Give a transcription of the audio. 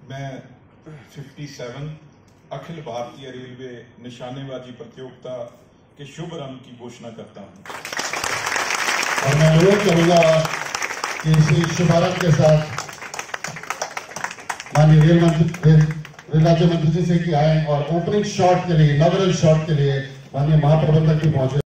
मैं 57 अखिल भारतीय रेलवे निशानेबाजी प्रतियोगिता के शुभ रंग की घोषणा करता हूं। और मैं अनुरोध करूंगा कि इसी शुभारंभ के साथ माननीय रेल राज्य मंत्री जी से कि आए और ओपनिंग शॉट के लिए, इनॉग्रेल शॉट के लिए माननीय महाप्रबंधक भी पहुंचे।